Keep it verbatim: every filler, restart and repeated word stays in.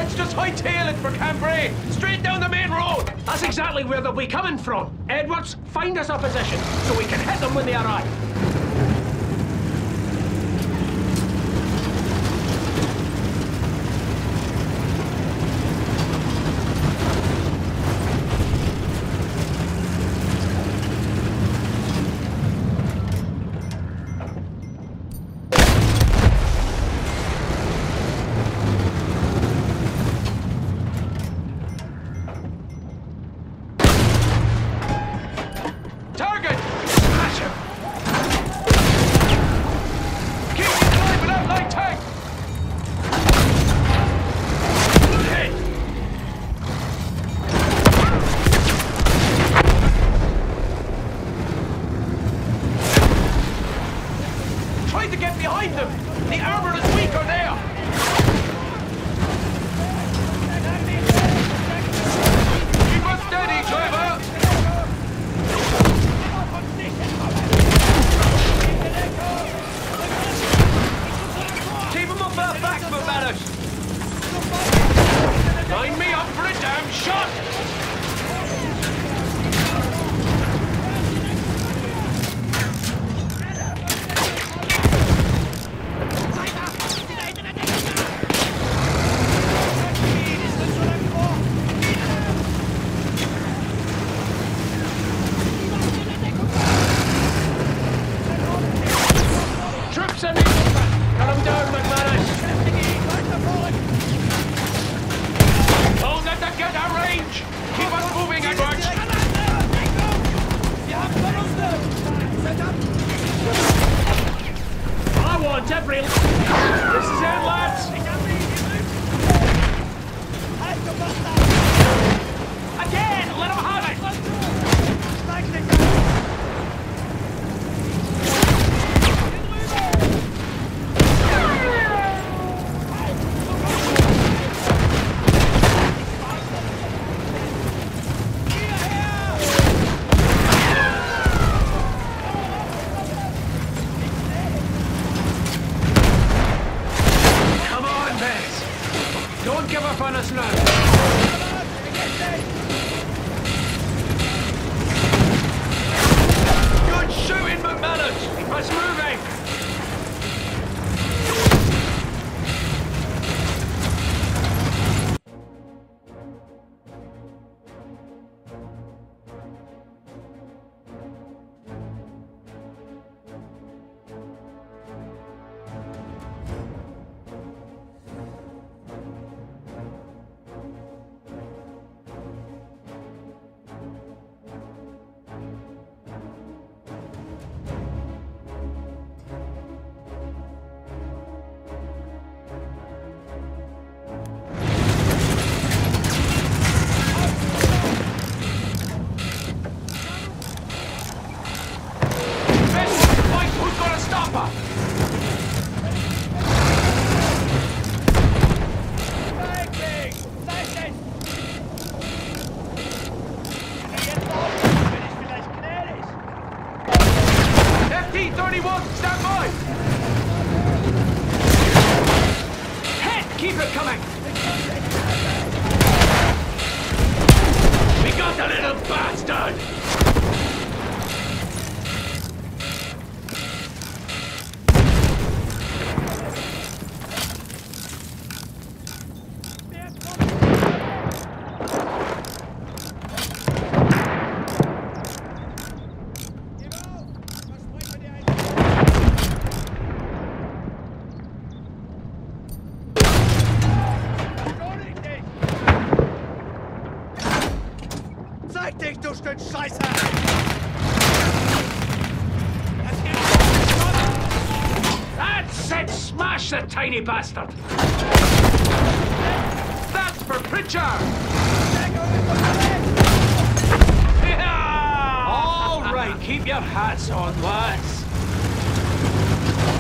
Let's just hightail it for Cambrai, straight down the main road. That's exactly where they'll be coming from. Edwards, find us a position so we can hit them when they arrive. Line me up for a damn shot! Troops in the open! Cut them down, McManus! Don't let them get our range! Keep us moving, Edwards! I want every... This is it, lads! Again! Let them have it! Don't give up on us now! Good shooting, McManus! Keep us moving! F T thirty-one, stand by! Hit! Keep it coming! We got the little bastard! Zeig dich, du Stück Scheiße! That's it! Smash the tiny bastard! That's for Pritchard! All right, keep your hats on, lads.